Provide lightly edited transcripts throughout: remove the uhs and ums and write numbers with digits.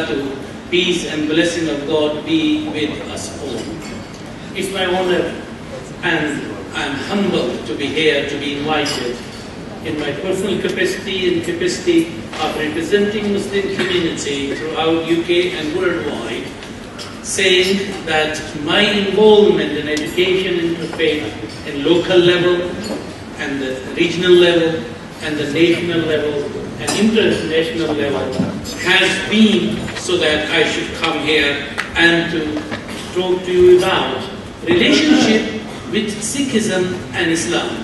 barakatuh, peace and blessing of God be with us all. It's my honor and I'm humbled to be here, to be invited in my personal capacity and capacity of representing Muslim community throughout UK and worldwide, saying that my involvement in education interfaith in local level and the regional level and the national level and international level has been so that I should come here and to talk to you about relationship with Sikhism and Islam.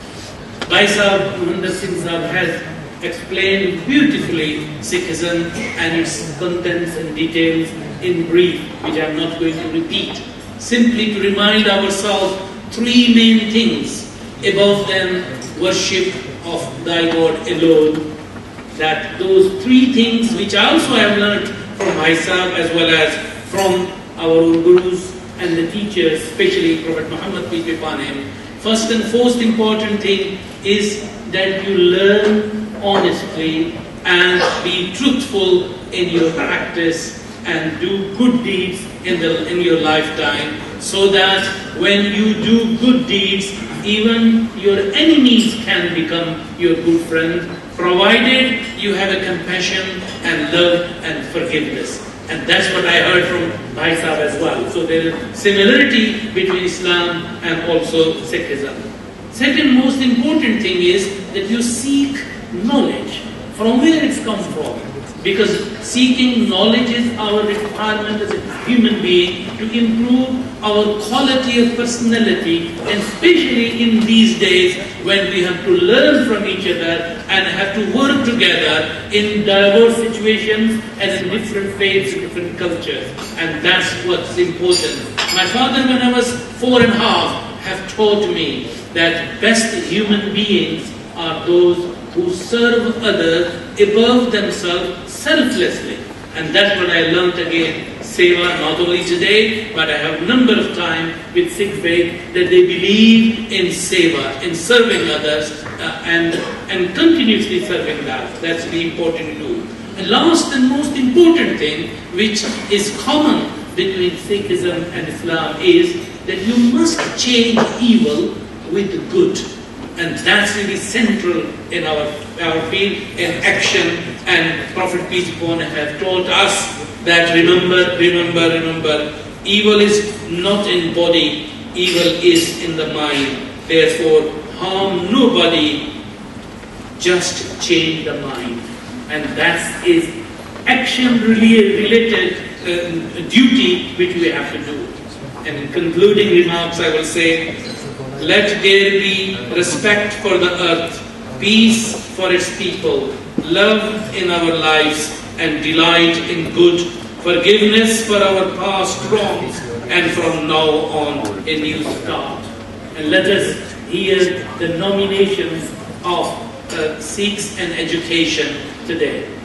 Bhai Sahab, Muhammad Singh Sahab has explained beautifully Sikhism and its contents and details in brief, which I am not going to repeat. Simply to remind ourselves three main things. Above them, worship of thy God alone. That those three things which I also have learned from myself as well as from our own gurus and the teachers, especially Prophet Muhammad peace be upon him. First and most important thing is that you learn honestly and be truthful in your practice and do good deeds in your lifetime, so that when you do good deeds, even your enemies can become your good friend, provided you have a compassion and love and forgiveness. And that's what I heard from Bhai Sahab as well. So there is similarity between Islam and also Sikhism. Second most important thing is that you seek knowledge from where it's come from. Because seeking knowledge is our requirement as a human being to improve our quality of personality, and especially in these days when we have to learn from each other and have to work together in diverse situations and in different faiths and different cultures. And that's what's important. My father, when I was 4 and a half, have taught me that best human beings are those who serve others above themselves selflessly. And that's what I learned again, Seva, not only today, but I have a number of times with Sikh faith that they believe in Seva, in serving others and continuously serving that. That's the important rule. And last and most important thing, which is common between Sikhism and Islam, is that you must change evil with good. And that's really central in our field in action. And Prophet peace be upon him have taught us that remember, evil is not in body, evil is in the mind. Therefore, harm nobody, just change the mind. And that is action-related duty which we have to do. And in concluding remarks, I will say, let there be respect for the earth, peace for its people, love in our lives, and delight in good, forgiveness for our past wrongs, and from now on a new start. And let us hear the nominations of Sikhs and education today.